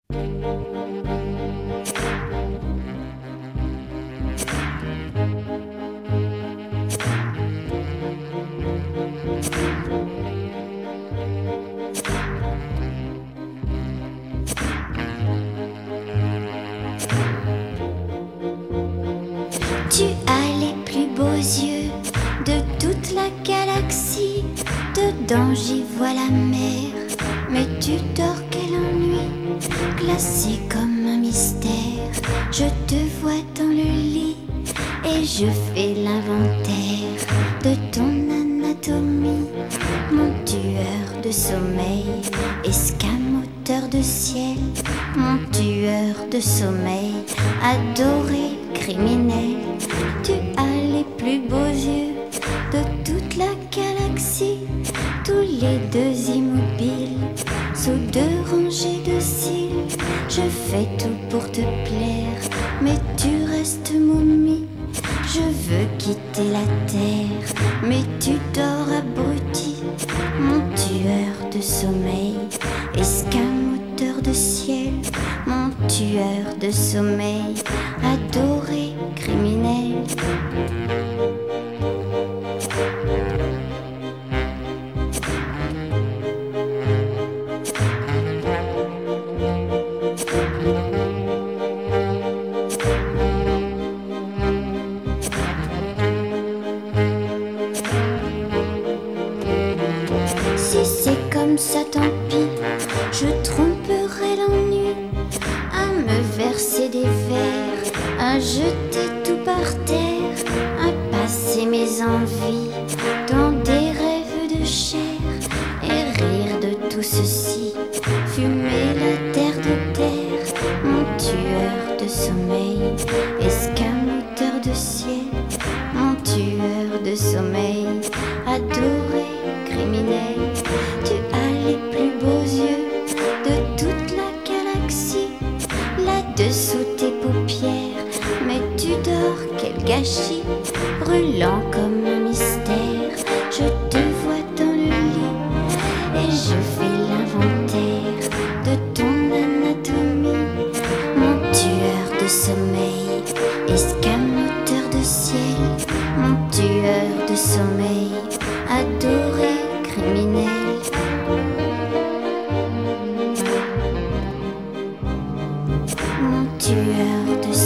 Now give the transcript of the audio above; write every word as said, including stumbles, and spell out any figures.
Tu as les plus beaux yeux de toute la galaxie. Dedans j'y vois la mer, mais tu dors, quel ennui. Glacé comme un mystère, je te vois dans le lit et je fais l'inventaire de ton anatomie. Mon tueur de sommeil, escamoteur de ciel. Mon tueur de sommeil, adoré criminel. Tu as les plus beaux yeux de toute la galaxie, tous les deux immobiles, sous deux rangées de cils. Je fais tout pour te plaire, mais tu restes momie. Je veux quitter la terre, mais tu dors abruti. Mon tueur de sommeil, escamoteur de ciel. Mon tueur de sommeil, adoré criminel. Si c'est comme ça, tant pis, je tromperai l'ennui à me verser des vers, à jeter tout par terre, à passer mes envies dans des rêves de chair et rire de tout ceci, fumer la terre de terre. Mon tueur de sommeil, escamoteur de ciel. Mon tueur de sommeil, adoré criminel. Tu as les plus beaux yeux de toute la galaxie, là-dessous tes paupières, mais tu dors, quel gâchis. Brûlant comme un mystère, je te vois dans le lit et je fais l'inventaire de ton anatomie. Mon tueur de sommeil, escamoteur de ciel. Mon tueur de sommeil, adoré criminel. Mon tueur de